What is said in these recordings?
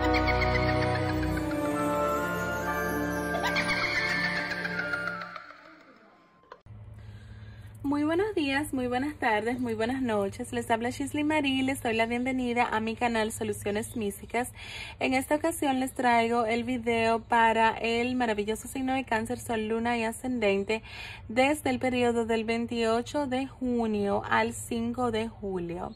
Muy buenos días, muy buenas tardes, muy buenas noches. Les habla Shisley Marie, les doy la bienvenida a mi canal Soluciones Místicas. En esta ocasión les traigo el video para el maravilloso signo de Cáncer, Sol, Luna y Ascendente desde el periodo del 28 de junio al 5 de julio.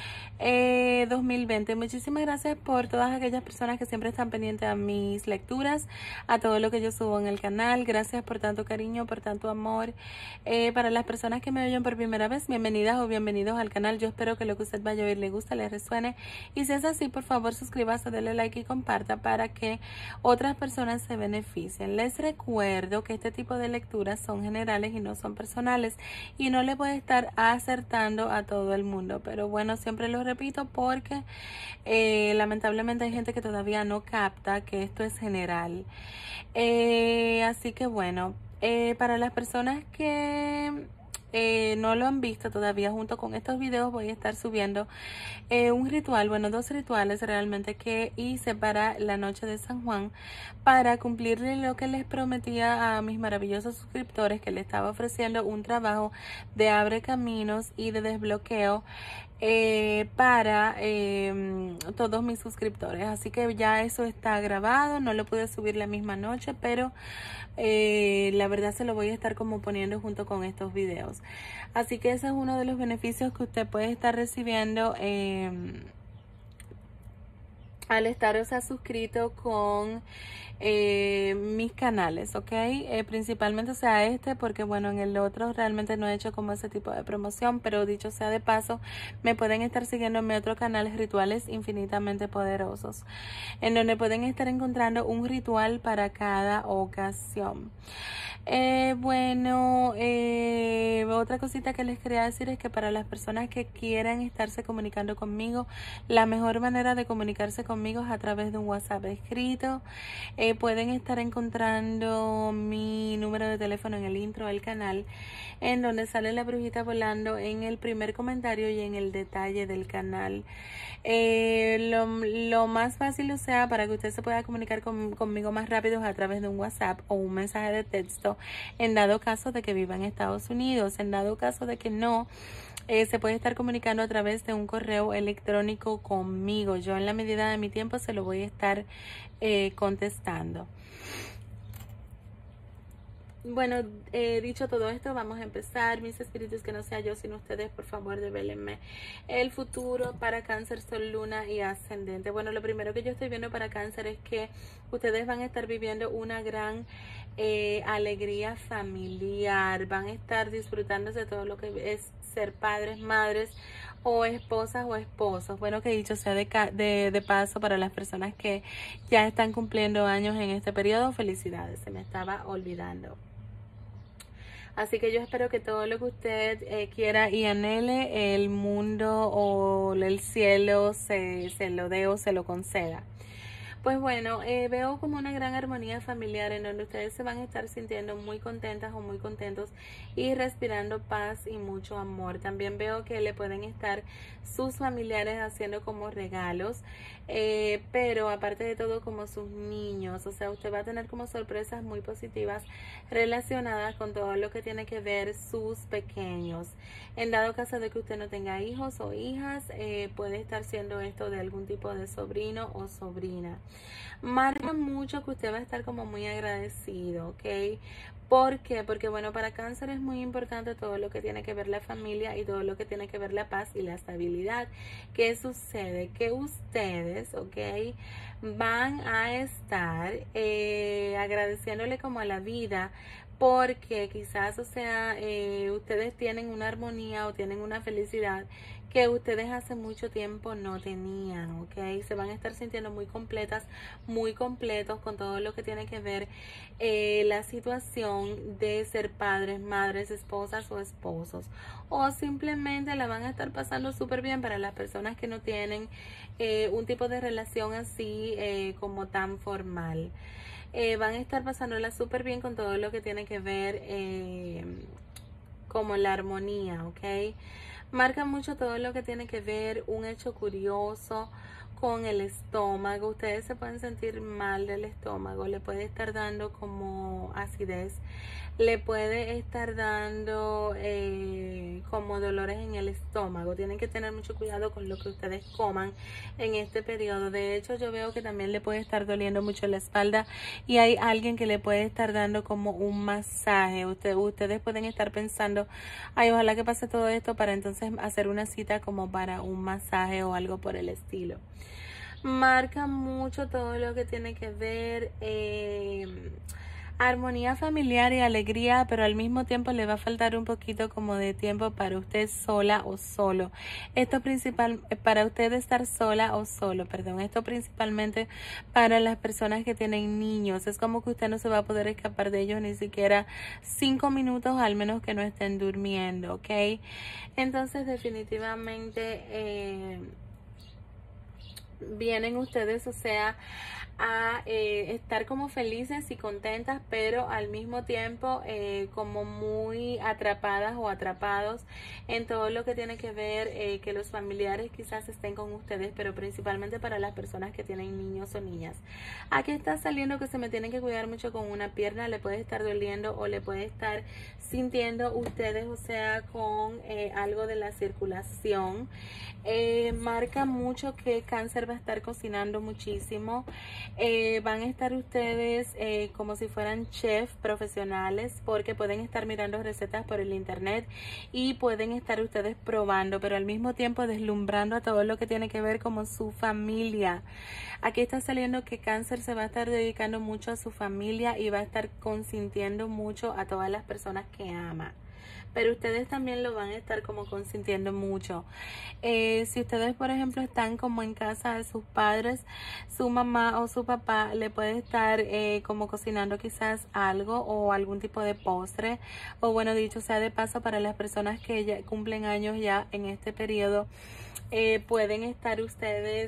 2020. Muchísimas gracias por todas aquellas personas que siempre están pendientes a mis lecturas, a todo lo que yo subo en el canal. Gracias por tanto cariño, por tanto amor. Para las personas que me oyen por primera vez, bienvenidas o bienvenidos al canal. Yo espero que lo que usted vaya a oír le guste, le resuene, y si es así, por favor suscríbase, dele like y comparta para que otras personas se beneficien. Les recuerdo que este tipo de lecturas son generales y no son personales, y no le puede estar acertando a todo el mundo, pero bueno, siempre lo repito porque lamentablemente hay gente que todavía no capta que esto es general. Así que bueno, para las personas que no lo han visto todavía, junto con estos videos voy a estar subiendo un ritual, bueno, 2 rituales realmente que hice para la noche de San Juan, para cumplirle lo que les prometía a mis maravillosos suscriptores, que les estaba ofreciendo un trabajo de abre caminos y de desbloqueo para todos mis suscriptores. Así que ya eso está grabado, no lo pude subir la misma noche, pero la verdad se lo voy a estar como poniendo junto con estos videos. Así que ese es uno de los beneficios que usted puede estar recibiendo al estar, o sea, suscrito con mis canales, ¿ok? Principalmente, o sea, porque bueno, en el otro realmente no he hecho como ese tipo de promoción, pero dicho sea de paso, me pueden estar siguiendo en mi otro canal, Rituales Infinitamente Poderosos, en donde pueden estar encontrando un ritual para cada ocasión. Otra cosita que les quería decir es que para las personas que quieran estarse comunicando conmigo, la mejor manera de comunicarse conmigo es a través de un WhatsApp escrito. Pueden estar encontrando mi número de teléfono en el intro del canal, en donde sale la brujita volando en el primer comentario y en el detalle del canal. Lo más fácil, o sea, para que usted se pueda comunicar conmigo más rápido, es a través de un WhatsApp o un mensaje de texto, en dado caso de que viva en Estados Unidos. En dado caso de que no, se puede estar comunicando a través de un correo electrónico conmigo. Yo, en la medida de mi tiempo, se lo voy a estar contestando. Bueno, dicho todo esto, vamos a empezar. Mis espíritus, que no sea yo sino ustedes, por favor, devélenme el futuro para Cáncer, Sol, Luna y Ascendente. Bueno, lo primero que yo estoy viendo para Cáncer es que ustedes van a estar viviendo una gran alegría familiar. Van a estar disfrutándose de todo lo que es ser padres, madres, o esposas o esposos. Bueno, que dicho sea de paso, para las personas que ya están cumpliendo años en este periodo, felicidades, se me estaba olvidando. Así que yo espero que todo lo que usted quiera y anhele, el mundo o el cielo se lo dé o se lo conceda. Pues bueno, veo como una gran armonía familiar en donde ustedes se van a estar sintiendo muy contentas o muy contentos y respirando paz y mucho amor. También veo que le pueden estar sus familiares haciendo como regalos, pero aparte de todo, como sus niños. O sea, usted va a tener como sorpresas muy positivas relacionadas con todo lo que tiene que ver sus pequeños. En dado caso de que usted no tenga hijos o hijas, puede estar siendo esto de algún tipo de sobrino o sobrina. Marca mucho que usted va a estar como muy agradecido, ¿ok? ¿Por qué? Porque bueno, para Cáncer es muy importante todo lo que tiene que ver la familia y todo lo que tiene que ver la paz y la estabilidad. ¿Qué sucede? Que ustedes, ¿ok?, van a estar agradeciéndole como a la vida, porque quizás, o sea, ustedes tienen una armonía o tienen una felicidad que ustedes hace mucho tiempo no tenían, ¿ok? Se van a estar sintiendo muy completas, muy completos con todo lo que tiene que ver la situación de ser padres, madres, esposas o esposos. O simplemente la van a estar pasando súper bien para las personas que no tienen un tipo de relación así como tan formal. Van a estar pasándola súper bien con todo lo que tiene que ver como la armonía, ¿ok? Marca mucho todo lo que tiene que ver un hecho curioso con el estómago. Ustedes se pueden sentir mal del estómago, le puede estar dando como acidez, le puede estar dando como dolores en el estómago. Tienen que tener mucho cuidado con lo que ustedes coman en este periodo. De hecho, yo veo que también le puede estar doliendo mucho la espalda y hay alguien que le puede estar dando como un masaje. Ustedes pueden estar pensando, ay, ojalá que pase todo esto para entonces hacer una cita como para un masaje o algo por el estilo. Marca mucho todo lo que tiene que ver armonía familiar y alegría, pero al mismo tiempo le va a faltar un poquito como de tiempo para usted sola o solo. Esto principal para usted estar sola o solo, perdón. Esto principalmente para las personas que tienen niños. Es como que usted no se va a poder escapar de ellos ni siquiera 5 minutos, al menos que no estén durmiendo, ¿ok? Entonces definitivamente vienen ustedes, o sea, a estar como felices y contentas, pero al mismo tiempo como muy atrapadas o atrapados en todo lo que tiene que ver que los familiares quizás estén con ustedes, pero principalmente para las personas que tienen niños o niñas. Aquí está saliendo que se me tienen que cuidar mucho con una pierna, le puede estar doliendo o le puede estar sintiendo ustedes, o sea, con algo de la circulación. Marca mucho que Cáncer va a estar cocinando muchísimo. Van a estar ustedes como si fueran chefs profesionales, porque pueden estar mirando recetas por el internet y pueden estar ustedes probando, pero al mismo tiempo deslumbrando a todo lo que tiene que ver como su familia. Aquí está saliendo que Cáncer se va a estar dedicando mucho a su familia y va a estar consintiendo mucho a todas las personas que ama. Pero ustedes también lo van a estar como consintiendo mucho. Si ustedes, por ejemplo, están como en casa de sus padres, su mamá o su papá le puede estar como cocinando quizás algo o algún tipo de postre. O bueno, dicho sea de paso, para las personas que ya cumplen años ya en este periodo, pueden estar ustedes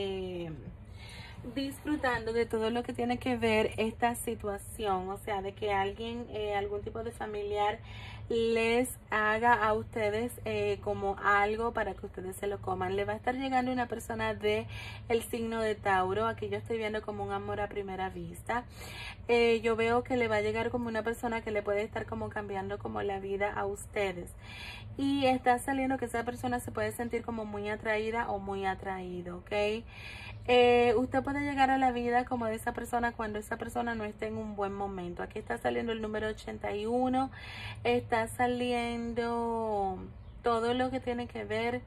disfrutando de todo lo que tiene que ver esta situación, o sea, de que alguien, algún tipo de familiar les haga a ustedes como algo para que ustedes se lo coman. Le va a estar llegando una persona de el signo de Tauro. Aquí yo estoy viendo como un amor a primera vista. Yo veo que le va a llegar como una persona que le puede estar como cambiando como la vida a ustedes. Y está saliendo que esa persona se puede sentir como muy atraída o muy atraído, ¿ok? Usted puede llegar a la vida como de esa persona cuando esa persona no esté en un buen momento. Aquí está saliendo el número 81. Está saliendo todo lo que tiene que ver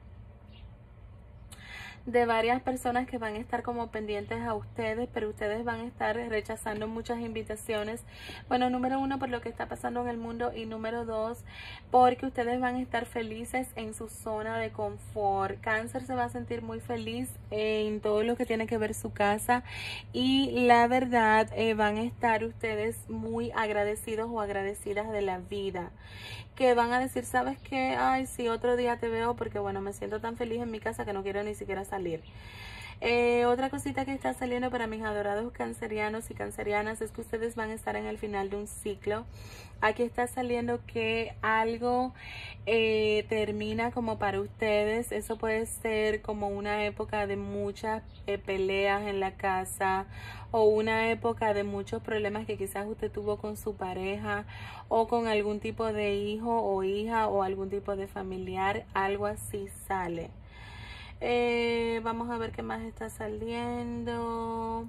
de varias personas que van a estar como pendientes a ustedes, pero ustedes van a estar rechazando muchas invitaciones. Bueno, número 1 por lo que está pasando en el mundo y número 2 porque ustedes van a estar felices en su zona de confort. Cáncer se va a sentir muy feliz en todo lo que tiene que ver su casa y la verdad van a estar ustedes muy agradecidos o agradecidas de la vida, que van a decir, ¿sabes qué? Ay, sí, otro día te veo porque, bueno, me siento tan feliz en mi casa que no quiero ni siquiera salir. Otra cosita que está saliendo para mis adorados cancerianos y cancerianas es que ustedes van a estar en el final de un ciclo. Aquí está saliendo que algo termina como para ustedes. Eso puede ser como una época de muchas peleas en la casa o una época de muchos problemas que quizás usted tuvo con su pareja o con algún tipo de hijo o hija o algún tipo de familiar. Algo así sale. Vamos a ver qué más está saliendo.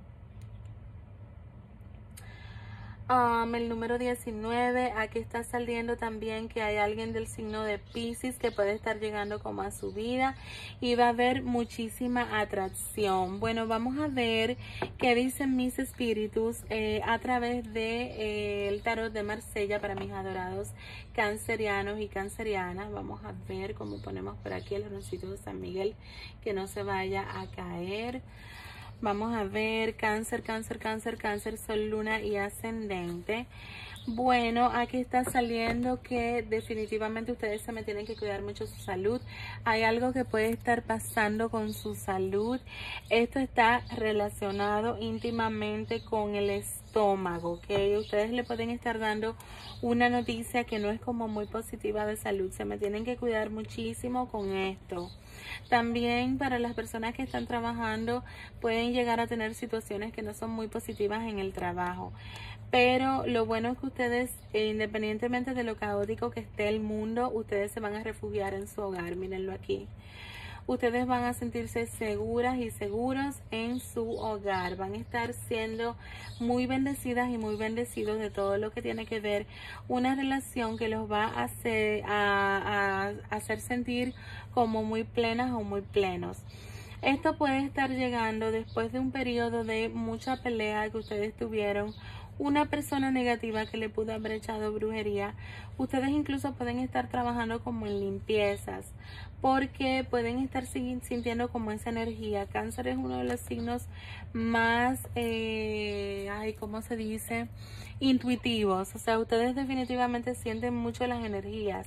El número 19, aquí está saliendo también que hay alguien del signo de Piscis que puede estar llegando como a su vida y va a haber muchísima atracción. Bueno, vamos a ver qué dicen mis espíritus a través de el tarot de Marsella para mis adorados cancerianos y cancerianas. Vamos a ver cómo ponemos por aquí el roncito de San Miguel que no se vaya a caer. Vamos a ver, Cáncer, Cáncer, Cáncer, Cáncer, Sol, Luna y Ascendente. Bueno, aquí está saliendo que definitivamente ustedes se me tienen que cuidar mucho su salud. Hay algo que puede estar pasando con su salud. Esto está relacionado íntimamente con el estómago, ¿ok? Ustedes le pueden estar dando una noticia que no es como muy positiva de salud. Se me tienen que cuidar muchísimo con esto. También para las personas que están trabajando pueden llegar a tener situaciones que no son muy positivas en el trabajo. Pero lo bueno es que ustedes, independientemente de lo caótico que esté el mundo, ustedes se van a refugiar en su hogar. Mírenlo aquí. Ustedes van a sentirse seguras y seguros en su hogar. Van a estar siendo muy bendecidas y muy bendecidos de todo lo que tiene que ver una relación que los va a hacer sentir como muy plenas o muy plenos. Esto puede estar llegando después de un periodo de mucha pelea que ustedes tuvieron, una persona negativa que le pudo haber echado brujería. Ustedes incluso pueden estar trabajando como en limpiezas, porque pueden estar sintiendo como esa energía. Cáncer es uno de los signos más, ¿cómo se dice? Intuitivos. O sea, ustedes definitivamente sienten mucho las energías.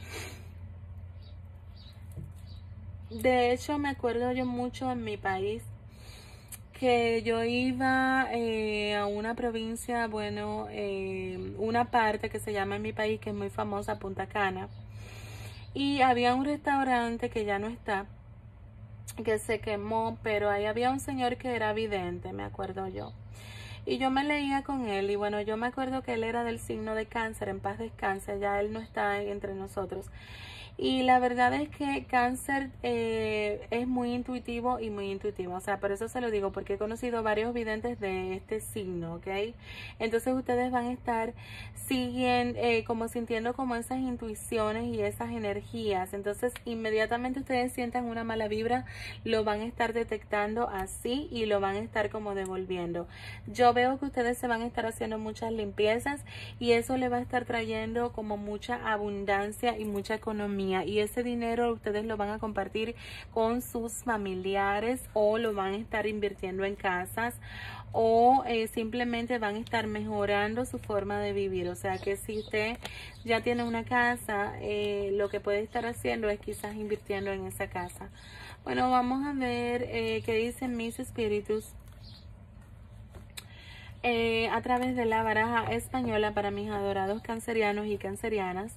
De hecho, me acuerdo yo mucho en mi país que yo iba a una provincia, bueno, una parte que se llama en mi país, que es muy famosa, Punta Cana. Y había un restaurante que ya no está, que se quemó, pero ahí había un señor que era vidente, me acuerdo yo. Y yo me leía con él, y bueno, yo me acuerdo que él era del signo de Cáncer, en paz descanse, ya él no está entre nosotros. Y la verdad es que Cáncer es muy intuitivo y muy intuitivo. O sea, por eso se lo digo, porque he conocido varios videntes de este signo, ¿ok? Entonces ustedes van a estar como sintiendo como esas intuiciones y esas energías. Entonces inmediatamente ustedes sientan una mala vibra, lo van a estar detectando así y lo van a estar como devolviendo. Yo veo que ustedes se van a estar haciendo muchas limpiezas y eso le va a estar trayendo como mucha abundancia y mucha economía. Y ese dinero ustedes lo van a compartir con sus familiares o lo van a estar invirtiendo en casas o simplemente van a estar mejorando su forma de vivir. O sea que si usted ya tiene una casa, lo que puede estar haciendo es quizás invirtiendo en esa casa. Bueno, vamos a ver qué dicen mis espíritus a través de la baraja española para mis adorados cancerianos y cancerianas.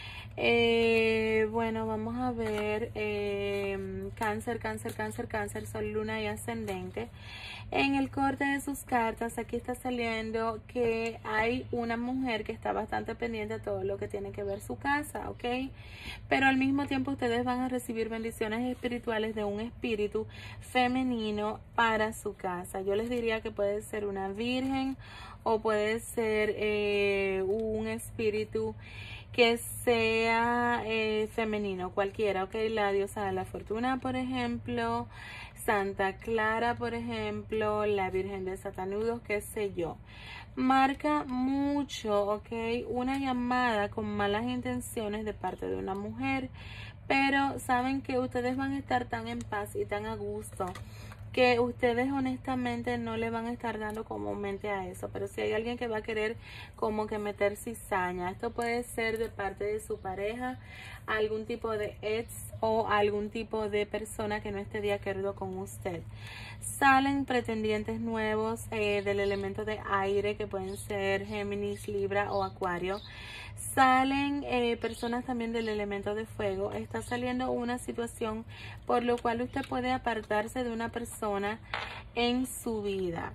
Bueno, vamos a ver Cáncer, Cáncer, Cáncer, Cáncer, Sol, Luna y Ascendente. En el corte de sus cartas aquí está saliendo que hay una mujer que está bastante pendiente de todo lo que tiene que ver su casa, ¿ok? Pero al mismo tiempo ustedes van a recibir bendiciones espirituales de un espíritu femenino para su casa. Yo les diría que puede ser una virgen o puede ser un espíritu que sea femenino, cualquiera, ok, la diosa de la fortuna, por ejemplo, Santa Clara, por ejemplo, la Virgen de Satanudos, qué sé yo. Marca mucho, ok, una llamada con malas intenciones de parte de una mujer, pero saben que ustedes van a estar tan en paz y tan a gusto que ustedes honestamente no le van a estar dando comúnmente a eso, pero si hay alguien que va a querer como que meter cizaña, esto puede ser de parte de su pareja, algún tipo de ex o algún tipo de persona que no esté de acuerdo con usted. Salen pretendientes nuevos del elemento de aire, que pueden ser Géminis, Libra o Acuario. Salen personas también del elemento de fuego. Está saliendo una situación por lo cual usted puede apartarse de una persona en su vida.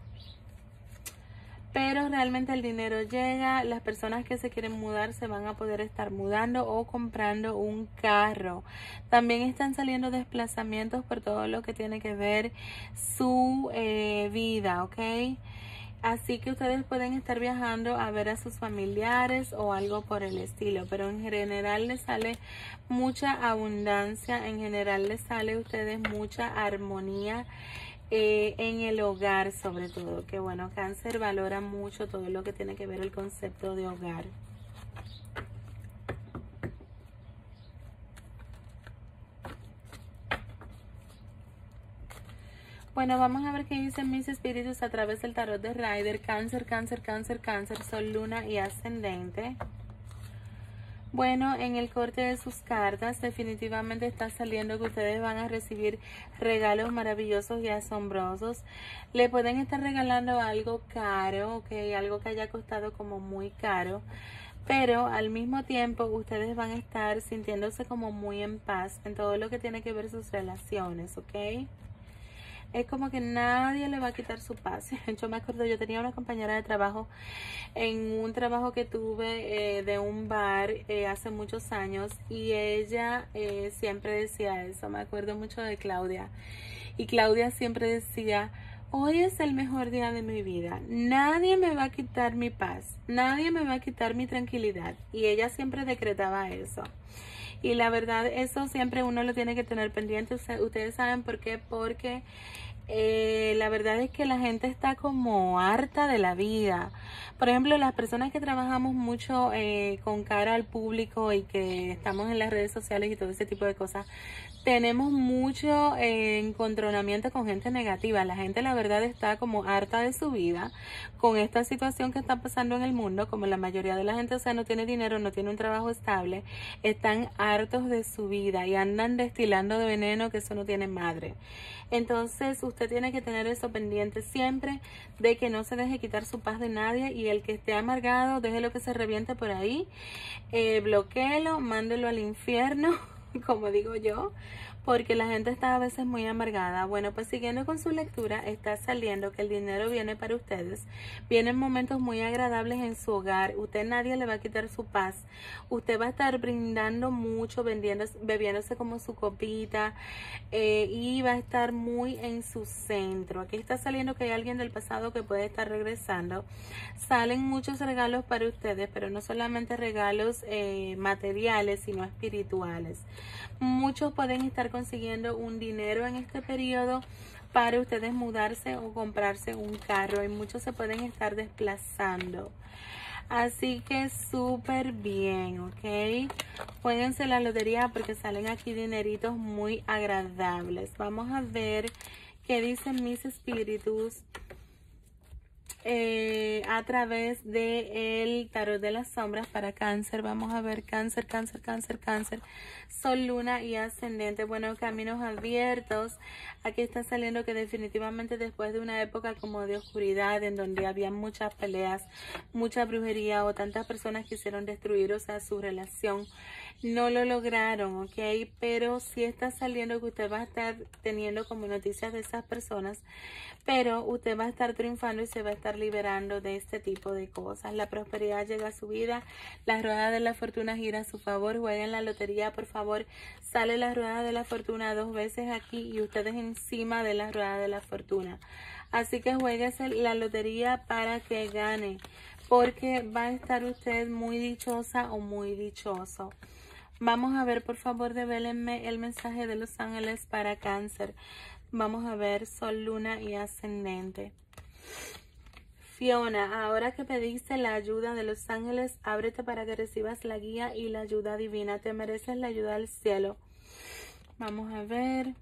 Pero realmente el dinero llega, las personas que se quieren mudar se van a poder estar mudando o comprando un carro. También están saliendo desplazamientos por todo lo que tiene que ver su vida, ¿ok? Así que ustedes pueden estar viajando a ver a sus familiares o algo por el estilo, pero en general les sale mucha abundancia, en general les sale a ustedes mucha armonía en el hogar, sobre todo, que bueno, Cáncer valora mucho todo lo que tiene que ver el concepto de hogar. Bueno, vamos a ver qué dicen mis espíritus a través del tarot de Rider. Cáncer, Cáncer, Cáncer, Cáncer, Sol, Luna y Ascendente. Bueno, en el corte de sus cartas definitivamente está saliendo que ustedes van a recibir regalos maravillosos y asombrosos. Le pueden estar regalando algo caro, ¿ok? Algo que haya costado como muy caro. pero al mismo tiempo ustedes van a estar sintiéndose como muy en paz en todo lo que tiene que ver sus relaciones, ¿ok? Es como que nadie le va a quitar su paz. Yo me acuerdo, yo tenía una compañera de trabajo en un trabajo que tuve de un bar hace muchos años, y ella siempre decía eso. Me acuerdo mucho de Claudia, y Claudia siempre decía: hoy es el mejor día de mi vida, nadie me va a quitar mi paz, nadie me va a quitar mi tranquilidad. Y ella siempre decretaba eso. Y la verdad, eso siempre uno lo tiene que tener pendiente. Ustedes saben por qué, porque la verdad es que la gente está como harta de la vida. Por ejemplo, las personas que trabajamos mucho con cara al público y que estamos en las redes sociales y todo ese tipo de cosas, tenemos mucho encontronamiento con gente negativa. La gente, la verdad, está como harta de su vida con esta situación que está pasando en el mundo. Como la mayoría de la gente, o sea, no tiene dinero, no tiene un trabajo estable, están hartos de su vida y andan destilando de veneno, que eso no tiene madre. Entonces usted tiene que tener eso pendiente siempre, de que no se deje quitar su paz de nadie, y el que esté amargado, déjelo que se reviente por ahí, bloquéelo, mándelo al infierno, como digo yo, porque la gente está a veces muy amargada. Bueno, pues siguiendo con su lectura, está saliendo que el dinero viene para ustedes. Vienen momentos muy agradables en su hogar. Usted, nadie le va a quitar su paz. Usted va a estar brindando mucho, bebiéndose como su copita, y va a estar muy en su centro. Aquí está saliendo que hay alguien del pasado que puede estar regresando. Salen muchos regalos para ustedes, pero no solamente regalos materiales, sino espirituales. Muchos pueden estar consiguiendo un dinero en este periodo para ustedes mudarse o comprarse un carro, y muchos se pueden estar desplazando. Así que súper bien, ¿ok? Jueguense la lotería porque salen aquí dineritos muy agradables. Vamos a ver qué dicen mis espíritus a través de el tarot de las sombras para Cáncer. Vamos a ver Cáncer, Cáncer, Cáncer, Cáncer, Sol, Luna y Ascendente. Bueno, caminos abiertos. Aquí está saliendo que definitivamente después de una época como de oscuridad, en donde había muchas peleas, mucha brujería, o tantas personas quisieron destruir, o sea, su relación, no lo lograron, ¿ok? Pero sí está saliendo que usted va a estar teniendo como noticias de esas personas, pero usted va a estar triunfando y se va a estar liberando de este tipo de cosas. La prosperidad llega a su vida, la rueda de la fortuna gira a su favor. Jueguen la lotería, por favor. Sale la rueda de la fortuna 2 veces aquí y ustedes encima de la rueda de la fortuna. Así que jueguese la lotería para que gane, porque va a estar usted muy dichosa o muy dichoso. Vamos a ver, por favor, devélenme el mensaje de los ángeles para Cáncer. Vamos a ver Sol, Luna y Ascendente. Fiona, ahora que pediste la ayuda de los ángeles, ábrete para que recibas la guía y la ayuda divina. Te mereces la ayuda del cielo. Vamos a ver.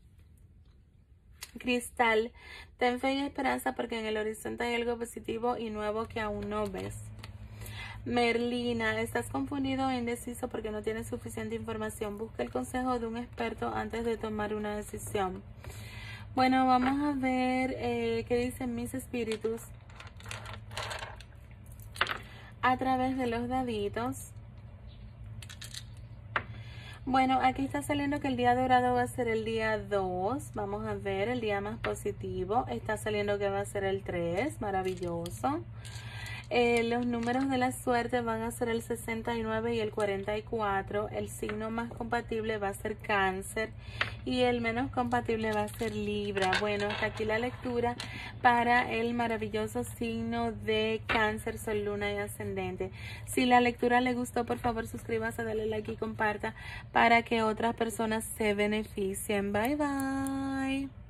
Cristal, ten fe y esperanza porque en el horizonte hay algo positivo y nuevo que aún no ves. Merlina, estás confundido e indeciso porque no tienes suficiente información. Busca el consejo de un experto antes de tomar una decisión. Bueno, vamos a ver qué dicen mis espíritus a través de los daditos. Bueno, aquí está saliendo que el día dorado va a ser el día 2. Vamos a ver el día más positivo. Está saliendo que va a ser el 3. Maravilloso. Los números de la suerte van a ser el 69 y el 44. El signo más compatible va a ser Cáncer y el menos compatible va a ser Libra. Bueno, hasta aquí la lectura para el maravilloso signo de Cáncer, Sol, Luna y Ascendente. Si la lectura le gustó, por favor suscríbase, dale like y comparta para que otras personas se beneficien. Bye bye.